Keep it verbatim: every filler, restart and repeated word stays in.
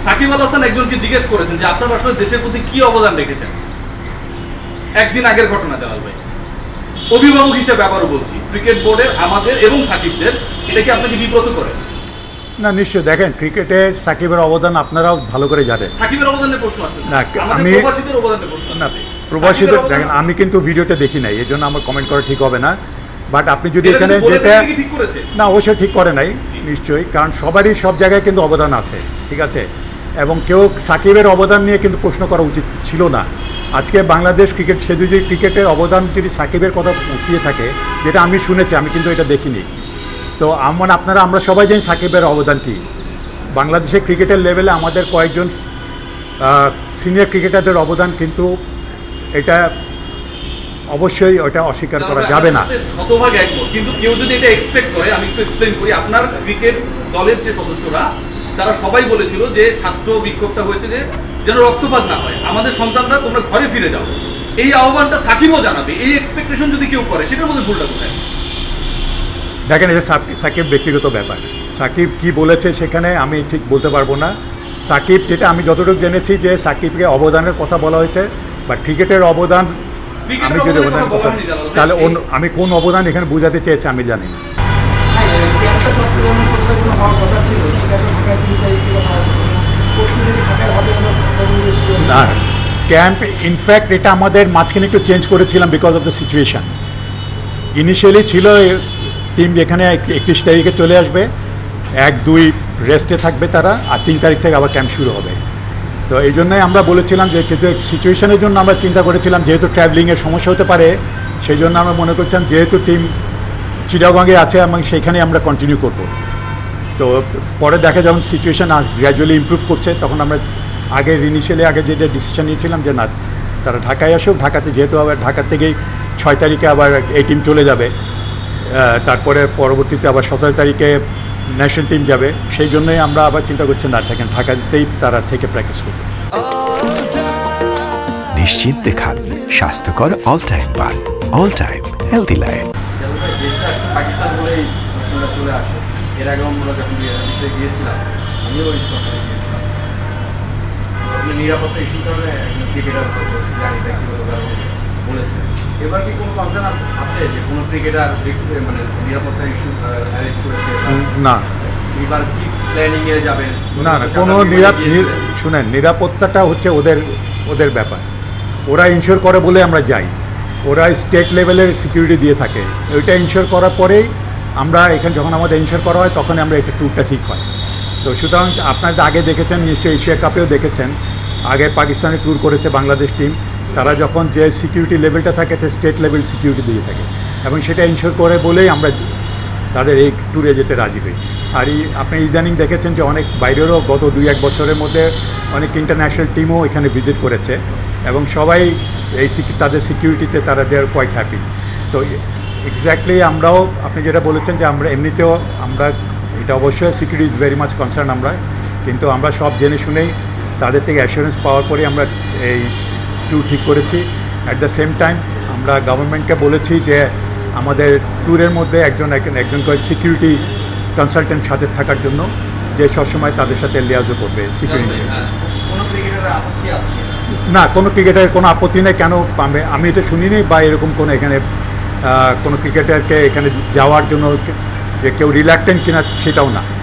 সাকিব আল হাসান একজনকে জিজ্ঞেস করেছেন যে আপনারা আসলে দেশের প্রতি কি অবদান রেখেছেন একদিন আগের ঘটনা জালাল ভাই, অভিভাবক হিসেবে আবারও বলছি, ক্রিকেট বোর্ডের আমাদের এবং সাকিবদের, এটা কি আপনাকে বিব্রত করে? না নিশ্চয়ই, দেখেন ক্রিকেটে সাকিবের অবদান আপনারাও ভালো করে জানেন। সাকিবের অবদানের প্রশ্ন আসছে না, আমি প্রবাসীদের অবদানের প্রশ্ন না, প্রবাসীদের দেখেন আমি কিন্তু ভিডিওটা দেখি নাই, এই জন্য আমার কমেন্ট করা ঠিক হবে না। বাট আপনি যদি এখানে যেটা না অবশ্যই ঠিক করে নাই নিশ্চয়ই, কারণ সবারই সব জায়গায় কিন্তু অবদান আছে, ঠিক আছে, এবং কেউ সাকিবের অবদান নিয়ে কিন্তু প্রশ্ন করা উচিত ছিল না। আজকে বাংলাদেশ ক্রিকেট সে যদি ক্রিকেটের অবদান যদি সাকিবের কথা উঠিয়ে থাকে, যেটা আমি শুনেছি, আমি কিন্তু এটা দেখিনি, তো আমার আপনারা আমরা সবাই জানি সাকিবের অবদান কী। বাংলাদেশের ক্রিকেটের লেভেলে আমাদের কয়েকজন সিনিয়র ক্রিকেটারদের অবদান কিন্তু এটা অবশ্যই ওটা অস্বীকার করা যাবে না। শতভাগ একমত, কিন্তু কেউ যদি এটা এক্সপেক্ট করে, আমি একটু এক্সপ্লেইন করি, আপনার ক্রিকেট দলের যে সদস্যরা তারা সবাই বলেছিল যে ছাত্র বিক্ষোভটা হয়েছে যে যেন রক্তপাত না হয়, আমাদের সন্তানরা তোমরা ঘরে ফিরে যাও, এই আহ্বানটা সাকিবও জানাবে, এই এক্সপেকটেশন যদি কেউ করে সেটার মধ্যে ভুলটা কোথায়? দেখেন এটা সাকিব ব্যক্তিগত ব্যাপার, সাকিব কি বলেছে সেখানে আমি ঠিক বলতে পারবো না। সাকিব যেটা আমি যতটুকু জেনেছি যে সাকিবকে অবদানের কথা বলা হয়েছে, বা ক্রিকেটের অবদান আমি যদি অবদান কথা তাহলে আমি কোন অবদান এখানে বোঝাতে চেয়েছি আমি জানি না। না ক্যাম্প ইনফ্যাক্ট এটা আমাদের মাঝখানে একটু চেঞ্জ করেছিলাম because of the situation. Initially ছিল টিম যেখানে একত্রিশ তারিখে চলে আসবে, এক দুই রেস্টে থাকবে তারা, আর তিন তারিখ থেকে আবার ক্যাম্প শুরু হবে। তো এই জন্যই আমরা বলেছিলাম যে কিছু সিচুয়েশনের জন্য আমরা চিন্তা করেছিলাম, যেহেতু ট্রাভেলিংয়ের সমস্যা হতে পারে, সেই জন্য আমরা মনে করছিলাম যেহেতু টিম চিটাগংয়ে আছে এবং সেইখানে আমরা কন্টিনিউ করব। তো পরে দেখা যখন সিচুয়েশান গ্র্যাজুয়ালি ইমপ্রুভ করছে, তখন আমরা আগে ইনিশিয়ালি আগে যেটা ডিসিশন নিয়েছিলাম যে না তারা ঢাকায় আসুক, ঢাকাতে যেহেতু আবার ঢাকা থেকেই ছয় তারিখে আবার এই টিম চলে যাবে, তারপরে পরবর্তীতে আবার সতেরো তারিখে ন্যাশনাল টিম যাবে, সেই জন্যই আমরা আবার চিন্তা করছি না থাকেন ঢাকাতেই তারা থেকে প্র্যাকটিস করবে। নিশ্চিন্তে খান স্বাস্থ্যকর অল টাইম পান, all time healthy life. Pakistan বলেই চলে আসে, এর আগে আমরা যখন গিয়েছিলাম আমিও ওই সফরে গিয়েছিলাম, নিরাপত্তা ইস্যুর কারণে একজন ক্রিকেটার জানি ব্যক্তিগত কারণে বলেছেন, এবার কি কোনো কনসার্ন আছে যে কোনো ক্রিকেটার মানে নিরাপত্তা ইস্যু অ্যারেস্ট করেছে? না, এবার কি প্ল্যানিং এ যাবেন? না না কোনো শুনেন, নিরাপত্তাটা হচ্ছে ওদের ওদের ব্যাপার, ওরা ইনশিওর করে বলে আমরা যাই, ওরা স্টেট লেভেলের সিকিউরিটি দিয়ে থাকে, ওইটা ইনশিওর করার পরেই আমরা এখানে যখন আমাদের ইনশিওর করা হয় তখনই আমরা এটা ট্যুরটা ঠিক হয়। তো সুতরাং আপনারা আগে দেখেছেন নিশ্চয়ই, এশিয়া কাপেও দেখেছেন, আগে পাকিস্তানে ট্যুর করেছে বাংলাদেশ টিম, তারা যখন যে সিকিউরিটি লেভেলটা থাকে এটা স্টেট লেভেল সিকিউরিটি দিয়ে থাকে, এবং সেটা ইনশিওর করে বলেই আমরা তাদের এই ট্যুরে যেতে রাজি হই। আর এই আপনি ইদানিং দেখেছেন যে অনেক বাইরেরও গত দুই এক বছরের মধ্যে অনেক ইন্টারন্যাশনাল টিমও এখানে ভিজিট করেছে, এবং সবাই এই তাদের সিকিউরিটিতে তারা দে আর কোয়াইট হ্যাপি। তো এক্স্যাক্টলি আমরাও আপনি যেটা বলেছেন যে আমরা এমনিতেও আমরা এটা অবশ্যই security is very much concern আমরা, কিন্তু আমরা সব জেনে শুনেই তাদের থেকে অ্যাসুরেন্স পাওয়ার পরে আমরা এই ট্যুর ঠিক করেছি। অ্যাট দ্য সেম টাইম আমরা গভর্নমেন্টকে বলেছি যে আমাদের ট্যুরের মধ্যে একজন একজন করে সিকিউরিটি কনসালটেন্ট সাথে থাকার জন্য, যে সবসময় তাদের সাথে লিয়াজও করবে সিকিউরিটি। না, কোনো ক্রিকেটারের কোনো আপত্তি নেই, কেন আমি এটা শুনিনি বা এরকম কোনো এখানে কোনো ক্রিকেটারকে এখানে যাওয়ার জন্য যে কেউ রিল্যাক্টেন্ট কিনা সেটাও না।